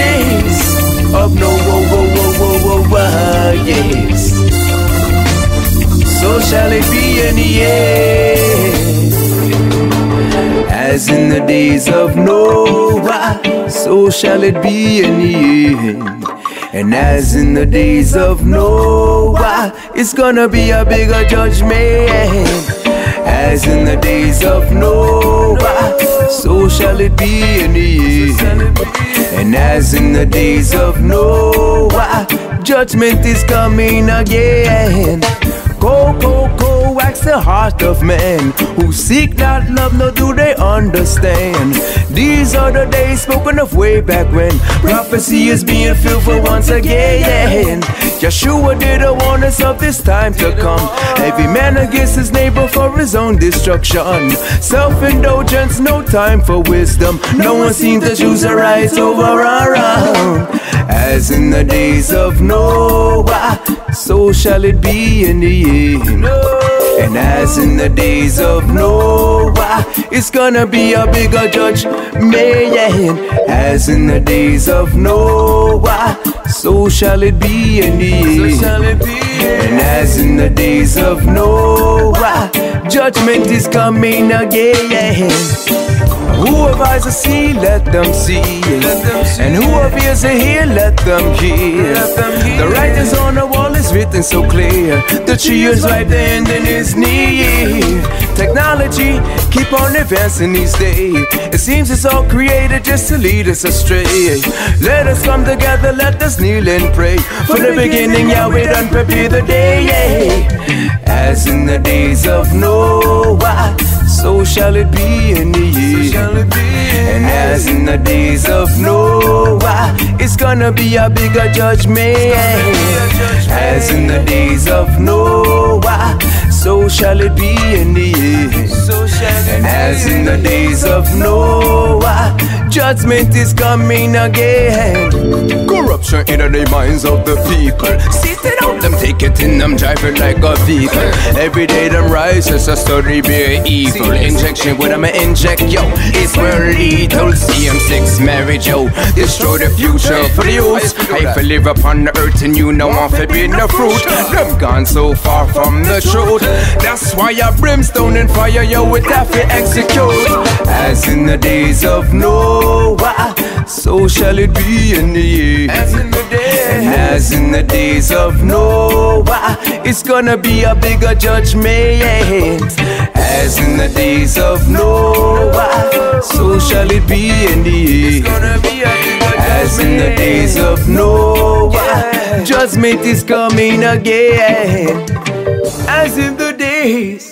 days of Noah, yes, so shall it be in the end. As in the days of Noah, so shall it be in the end. And as in the days of Noah, it's gonna be a bigger judgment. As in the days of Noah, so shall it be in the end. And as in the days of Noah, judgment is coming again. Go, wax the heart of man, who seek not love, nor do they understand. These are the days spoken of way back when prophecy is being fulfilled once again. Yeshua did warn us of this time to come. Every man against his neighbor for his own destruction. Self-indulgence, no time for wisdom. No one seems to choose the right over around. As in the days of Noah, so shall it be in the end. And as in the days of Noah, it's gonna be a bigger judgment. As in the days of Noah, so shall it be in the end. And as in the days of Noah, judgment is coming again. Who have eyes to see, let them see. And who have ears to hear, let them hear. The writings on the wall is written so clear. The tree is ripe, the ending is near. Technology keep on advancing these days. It seems it's all created just to lead us astray. Let us come together, let us kneel and pray. For the beginning, Yahweh done prepare the day. As in the days of Noah, so shall it be in the end. And as in the days of Noah, it's gonna be a bigger judgment. As in the days of Noah, so shall it be in the end. And as in the days of Noah, judgment is coming again. Corruption in the minds of the people. Sitting out them, take it in them, drive it like a vehicle. Every day them rise as a story be evil. Injection with them inject, yo, it's where lethal. CM6 marriage, yo, destroy the future for the youth. I feel live upon the earth and you know I'm forbidden the fruit. Them gone so far from the truth. That's why I brimstone and fire, yo, with that to execute. As in the days of Noah, so shall it be in the end. And as in the days of Noah, it's gonna be a bigger judgment. As in the days of Noah, so shall it be in the end. As in the days of Noah, judgment is coming again. As in the days